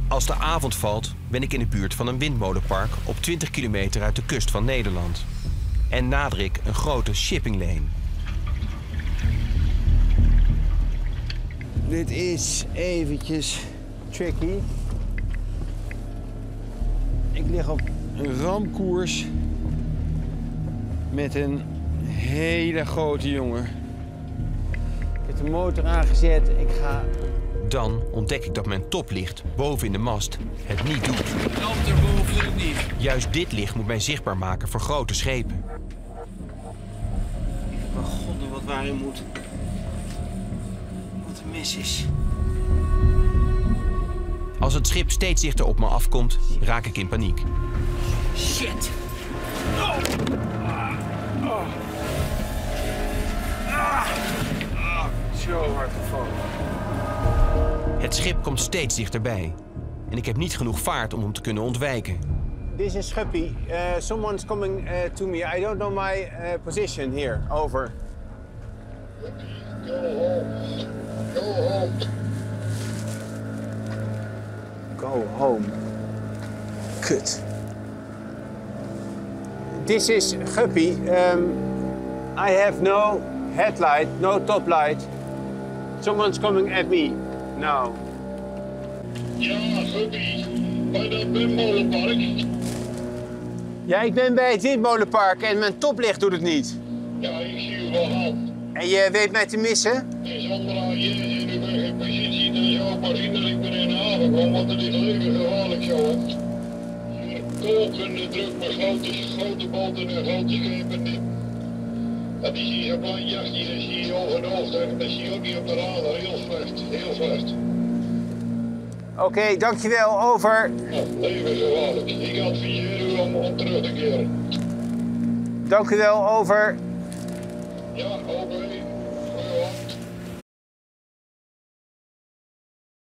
Als de avond valt, ben ik in de buurt van een windmolenpark op 20 kilometer uit de kust van Nederland. En nader ik een grote shipping lane. Dit is eventjes tricky. Ik lig op een ramkoers met een hele grote jongen. Ik heb de motor aangezet. Ik ga... Dan ontdek ik dat mijn toplicht boven in de mast het niet doet. Lamp erboven ook niet. Juist dit licht moet mij zichtbaar maken voor grote schepen. Mijn god, wat waarin moet. Wat een mis is. Als het schip steeds dichter op me afkomt, raak ik in paniek. Shit. Oh. Zo hard gevallen. Het schip komt steeds dichterbij. En ik heb niet genoeg vaart om hem te kunnen ontwijken. This is Guppy. Someone's coming to me. I don't know my position here. Over. Go home. Go home. Go home. Kut. This is Guppy. I have no headlight, no top light. Someone's coming at me now. Ja, Guppy. Bij dat windmolenpark. Ja, ik ben bij het windmolenpark en mijn toplicht doet het niet. Ja, ik zie u wel aan. En je weet mij te missen? En Sandra, je zit nu bij geen positie, dan zou ik maar zien dat ik ben in de haven kom, want het is levensgevaarlijk zo. Hier kokende druk met grote boten en grote schepen. Dat is hier zo'n plantjas, die zie je hoog en hoog, dat zie je ook niet op de radar. Heel slecht, heel slecht. Oké, dankjewel, over. Ja, levensgevaarlijk. Ik adviseer u om terug te keren. Dank u wel, over. Ja, oké.